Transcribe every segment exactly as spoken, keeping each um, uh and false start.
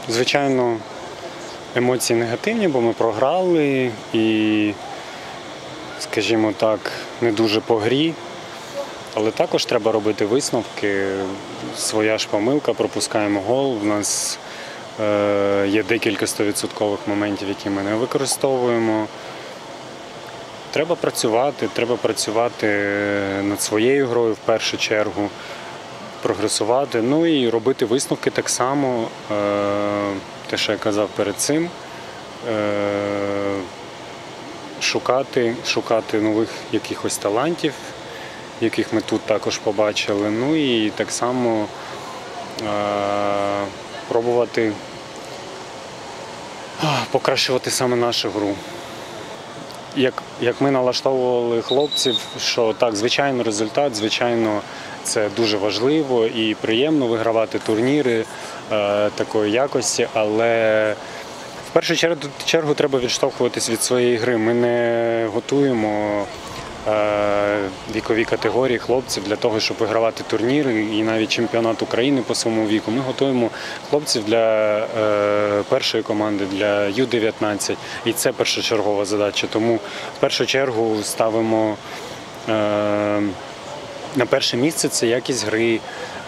звичайно, емоції негативні, бо ми програли і, скажімо так, не дуже по грі. Але також треба робити висновки. Своя ж помилка, пропускаємо гол. У нас е, є декілька стовідсоткових моментів, які ми не використовуємо. Треба працювати, треба працювати над своєю грою в першу чергу, прогресувати, ну і робити висновки так само, е, те, що я казав перед цим, е, шукати, шукати нових якихось талантів, яких ми тут також побачили, ну і так само е, пробувати покращувати саме нашу гру. Як, як ми налаштовували хлопців, що так, звичайно, результат, звичайно, це дуже важливо і приємно вигравати турніри е, такої якості, але в першу чергу, чергу треба відштовхуватись від своєї гри. Ми не готуємо е, вікові категорії хлопців для того, щоб вигравати турніри і навіть чемпіонат України по своєму віку. Ми готуємо хлопців для е, першої команди, для ю дев'ятнадцять, і це першочергова задача. Тому в першу чергу ставимо е, на перше місце це якість гри,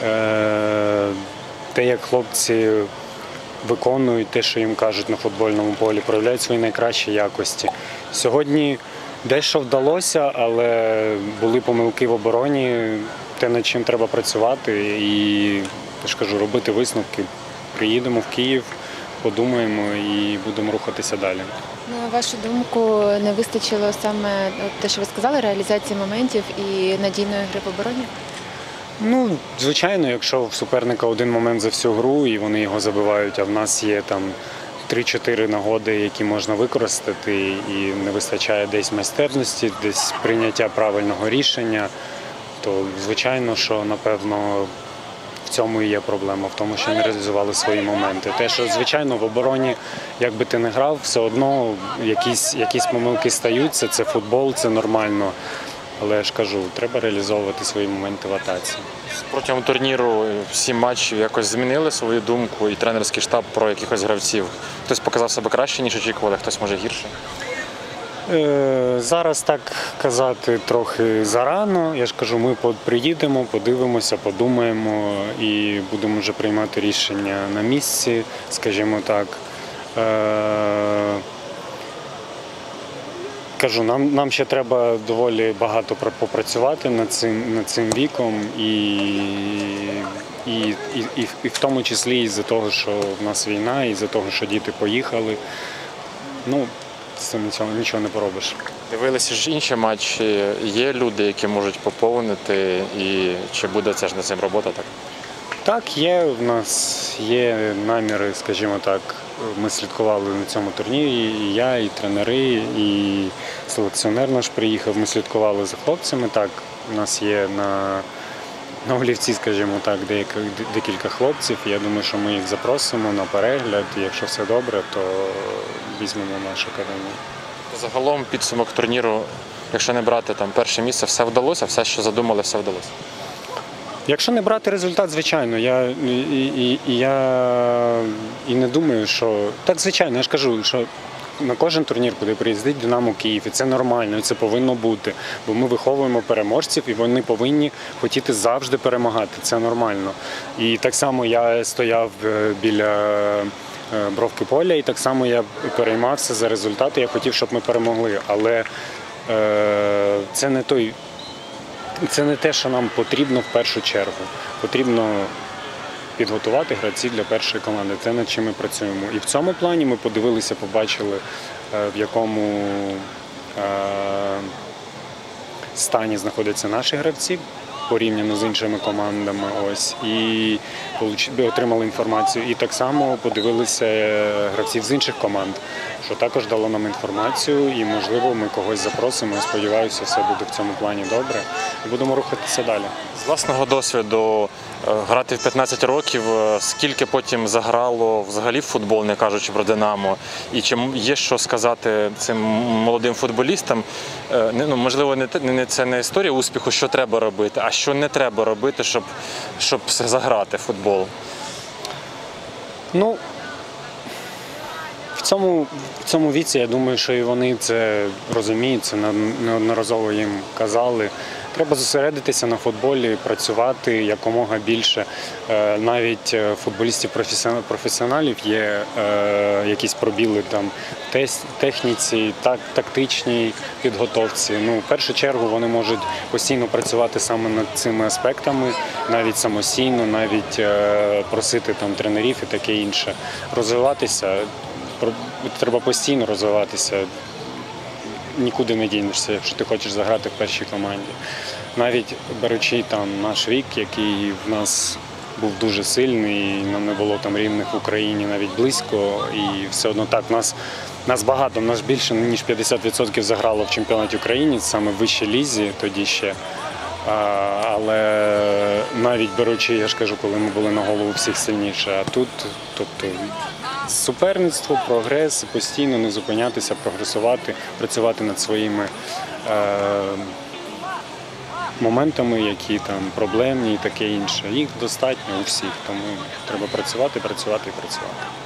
е, те, як хлопці виконують те, що їм кажуть на футбольному полі, проявляють свої найкращі якості. Сьогодні дещо вдалося, але були помилки в обороні, те, над чим треба працювати і, я ж кажу, робити висновки. Приїдемо в Київ, подумаємо і будемо рухатися далі. На вашу думку, не вистачило саме те, що ви сказали, реалізації моментів і надійної гри в обороні? Ну, звичайно, якщо в суперника один момент за всю гру і вони його забивають, а в нас є там три-чотири нагоди, які можна використати, і не вистачає десь майстерності, десь прийняття правильного рішення, то звичайно, що, напевно, в цьому і є проблема, в тому, що не реалізували свої моменти. Те, що, звичайно, в обороні, як би ти не грав, все одно якісь, якісь помилки стаються, це футбол, це нормально. Але я ж кажу, треба реалізовувати свої моменти в атаці. Протягом турніру всі матчі якось змінили свою думку і тренерський штаб про якихось гравців. Хтось показав себе краще, ніж очікували, хтось може гірше. Е, зараз так казати трохи зарано. Я ж кажу, ми приїдемо, подивимося, подумаємо і будемо вже приймати рішення на місці, скажімо так. Е, Кажу, нам, нам ще треба доволі багато попрацювати над цим, над цим віком і, і, і, і, і в тому числі із-за того, що в нас війна, із-за того, що діти поїхали. Ну, з цим нічого, нічого не поробиш. Дивилися ж інші матчі, є люди, які можуть поповнити, і чи буде це ж над цим робота так? Так, є, в нас є наміри, скажімо так, ми слідкували на цьому турнірі, і я, і тренери, і селекціонер наш приїхав, ми слідкували за хлопцями. Так, у нас є на, на Олівці, скажімо так, деякі, декілька хлопців. Я думаю, що ми їх запросимо на перегляд, і якщо все добре, то візьмемо нашу академію. Загалом підсумок турніру, якщо не брати там перше місце, все вдалося, все, що задумали, все вдалося? Якщо не брати результат, звичайно, я і, і, і я і не думаю, що так, звичайно, я ж кажу, що на кожен турнір, куди приїздить Динамо Київ, і це нормально, і це повинно бути, бо ми виховуємо переможців, і вони повинні хотіти завжди перемагати. Це нормально. І так само я стояв біля бровки поля, і так само я переймався за результати. Я хотів, щоб ми перемогли, але е, це не той. Це не те, що нам потрібно в першу чергу. Потрібно підготувати гравців для першої команди. Це над чим ми працюємо. І в цьому плані ми подивилися, побачили, в якому стані знаходяться наші гравці порівняно з іншими командами. Ось, і отримали інформацію. І так само подивилися гравців з інших команд, що також дало нам інформацію, і, можливо, ми когось запросимо. Я сподіваюся, все буде в цьому плані добре. І будемо рухатися далі. З власного досвіду, грати в п'ятнадцять років, скільки потім заграло взагалі в футбол, не кажучи про Динамо, і чи є що сказати цим молодим футболістам? Ну, можливо, не це не історія успіху, що треба робити, а що не треба робити, щоб, щоб заграти в футбол? Ну, цьому, в цьому віці я думаю, що і вони це розуміють, це не- неодноразово їм казали. Треба зосередитися на футболі, працювати якомога більше. Е, Навіть е, футболістів професіон- професіоналів є е, якісь пробіли там в тес- техніці, так, тактичній підготовці. Ну, в першу чергу вони можуть постійно працювати саме над цими аспектами, навіть самостійно, навіть е, просити там тренерів і таке інше. Розвиватися, про- треба постійно розвиватися. Нікуди не дінешся, якщо ти хочеш заграти в першій команді. Навіть беручи там наш вік, який в нас був дуже сильний, і нам не було там рівних в Україні навіть близько, і все одно так, нас, нас багато, нас більше ніж п'ятдесят відсотків заграло в чемпіонаті України, саме в вищій лізі тоді ще. А, але навіть беручи, я ж кажу, коли ми були на голову всіх сильніше, а тут, тобто, суперництво, прогрес, постійно не зупинятися, прогресувати, працювати над своїми е, моментами, які там проблемні і таке інше. Їх достатньо у всіх, тому треба працювати, працювати і працювати.